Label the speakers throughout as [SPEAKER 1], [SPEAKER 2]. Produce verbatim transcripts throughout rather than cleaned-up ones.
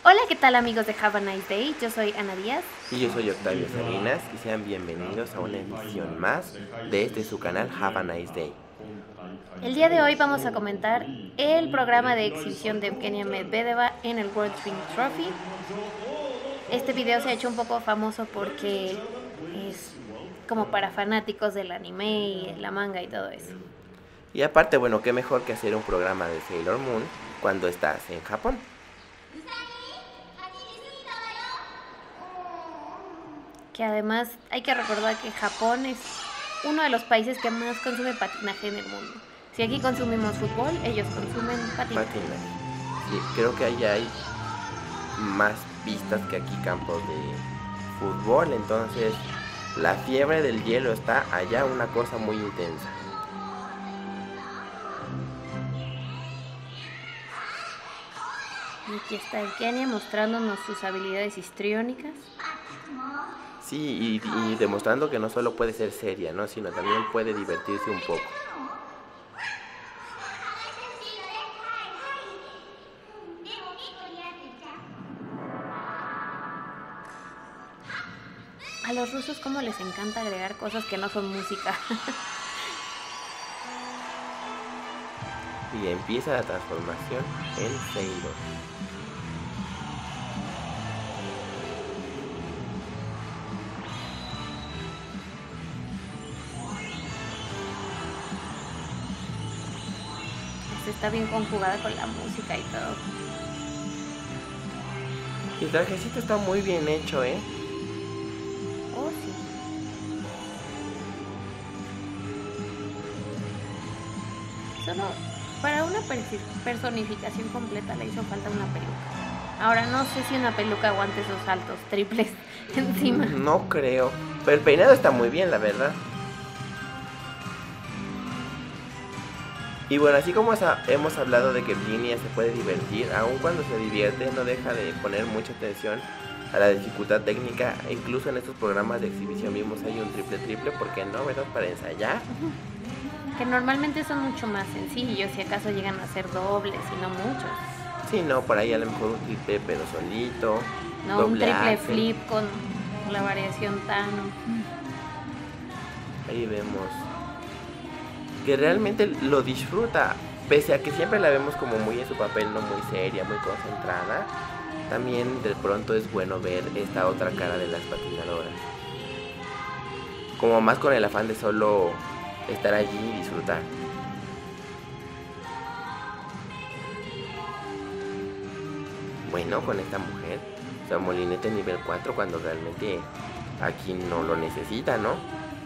[SPEAKER 1] Hola, ¿qué tal amigos de Have a Nice Day? Yo soy Ana Díaz.
[SPEAKER 2] Y yo soy Octavio Salinas y sean bienvenidos a una emisión más de este su canal Have a Nice Day.
[SPEAKER 1] El día de hoy vamos a comentar el programa de exhibición de Evgenia Medvedeva en el World Swing Trophy. Este video se ha hecho un poco famoso porque es como para fanáticos del anime y la manga y todo eso.
[SPEAKER 2] Y aparte, bueno, qué mejor que hacer un programa de Sailor Moon cuando estás en Japón.
[SPEAKER 1] Que además hay que recordar que Japón es uno de los países que más consume patinaje en el mundo. Si aquí consumimos fútbol, ellos consumen patinaje.
[SPEAKER 2] Patinaje. Sí, creo que allá hay más pistas que aquí campos de fútbol, entonces la fiebre del hielo está allá, una cosa muy intensa.
[SPEAKER 1] Y aquí está Evgenia mostrándonos sus habilidades histriónicas.
[SPEAKER 2] Sí, y, y demostrando que no solo puede ser seria, ¿no? Sino también puede divertirse un poco.
[SPEAKER 1] A los rusos como les encanta agregar cosas que no son música.
[SPEAKER 2] Y empieza la transformación en Sailor.
[SPEAKER 1] Esta está bien conjugada con la música y todo.
[SPEAKER 2] Y el trajecito está muy bien hecho, ¿eh?
[SPEAKER 1] Oh, sí. Solo para una personificación completa le hizo falta una peluca. Ahora no sé si una peluca aguante esos saltos triples encima.
[SPEAKER 2] No creo. Pero el peinado está muy bien, la verdad. Y bueno, así como hemos hablado de que Evgenia se puede divertir, aun cuando se divierte no deja de poner mucha atención a la dificultad técnica. Incluso en estos programas de exhibición vimos hay un triple triple, ¿por qué no, verdad? Para ensayar.
[SPEAKER 1] Que normalmente son mucho más sencillos, si acaso llegan a ser dobles y no muchos.
[SPEAKER 2] Sí, no, por ahí a lo mejor un triple pero solito.
[SPEAKER 1] No, un triple flip con la variación Tano.
[SPEAKER 2] Ahí vemos que realmente lo disfruta, pese a que siempre la vemos como muy en su papel, no muy seria, muy concentrada. También de pronto es bueno ver esta otra cara de las patinadoras, como más con el afán de solo estar allí y disfrutar. Bueno, con esta mujer, o sea, molinete nivel cuatro cuando realmente aquí no lo necesita, ¿no?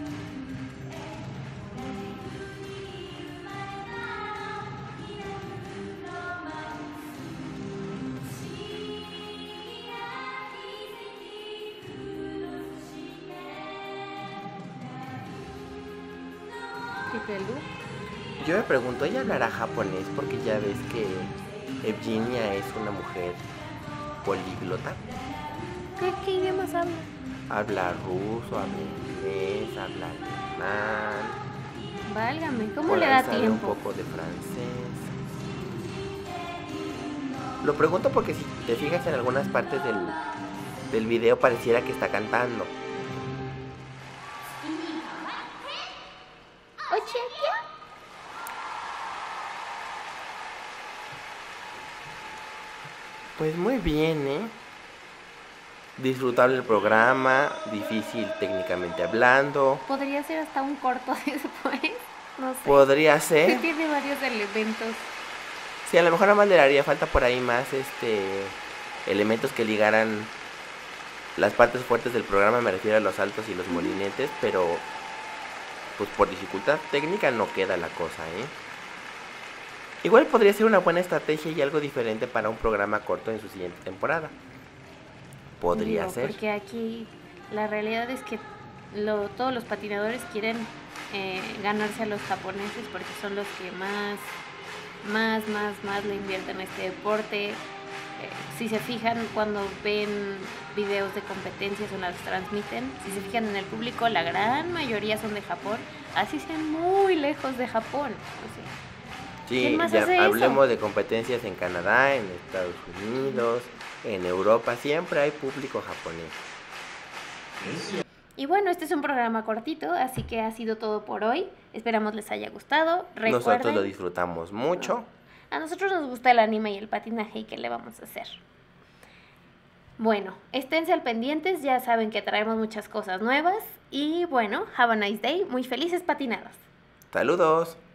[SPEAKER 2] Yo me pregunto, ¿ella hablará japonés? Porque ya ves que Evgenia es una mujer políglota.
[SPEAKER 1] ¿Qué, qué idiomas habla?
[SPEAKER 2] Habla ruso, habla inglés, habla alemán.
[SPEAKER 1] Válgame, ¿cómo
[SPEAKER 2] Por
[SPEAKER 1] le
[SPEAKER 2] ahí
[SPEAKER 1] da
[SPEAKER 2] sabe
[SPEAKER 1] tiempo?
[SPEAKER 2] un poco de francés. Lo pregunto porque si te fijas en algunas partes del, del video pareciera que está cantando. Pues muy bien, ¿eh? Disfrutable el programa, difícil técnicamente hablando.
[SPEAKER 1] Podría ser hasta un corto después, no sé.
[SPEAKER 2] Podría ser.
[SPEAKER 1] Sí, tiene varios elementos.
[SPEAKER 2] Sí, a lo mejor nada más le haría falta por ahí más este elementos que ligaran las partes fuertes del programa, me refiero a los saltos y los molinetes, pero pues por dificultad técnica no queda la cosa, ¿eh? Igual podría ser una buena estrategia y algo diferente para un programa corto en su siguiente temporada. Podría
[SPEAKER 1] Digo,
[SPEAKER 2] ser.
[SPEAKER 1] Porque aquí la realidad es que lo, todos los patinadores quieren eh, ganarse a los japoneses porque son los que más, más, más, más le invierten a este deporte. Eh, si se fijan cuando ven videos de competencias o las transmiten, si se fijan en el público, la gran mayoría son de Japón, así sean muy lejos de Japón. O sea,
[SPEAKER 2] Sí,
[SPEAKER 1] ¿quién más
[SPEAKER 2] ya
[SPEAKER 1] hace
[SPEAKER 2] hablemos
[SPEAKER 1] eso?
[SPEAKER 2] de competencias en Canadá, en Estados Unidos, En Europa siempre hay público japonés.
[SPEAKER 1] Y bueno, este es un programa cortito, así que ha sido todo por hoy. Esperamos les haya gustado. Recuerden,
[SPEAKER 2] nosotros lo disfrutamos mucho.
[SPEAKER 1] A nosotros nos gusta el anime y el patinaje, ¿y qué le vamos a hacer? Bueno, esténse al pendientes, ya saben que traemos muchas cosas nuevas. Y bueno, have a nice day, muy felices patinadas.
[SPEAKER 2] Saludos.